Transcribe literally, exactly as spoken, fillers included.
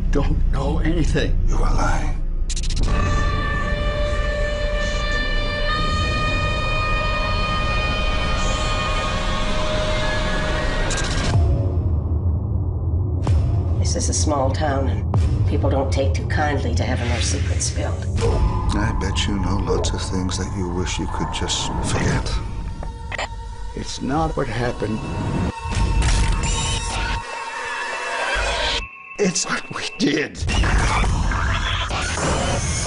don't know anything. You are lying. This is a small town, and people don't take too kindly to having their secrets spilled. I bet you know lots of things that you wish you could just forget. It's not what happened. It's what we did.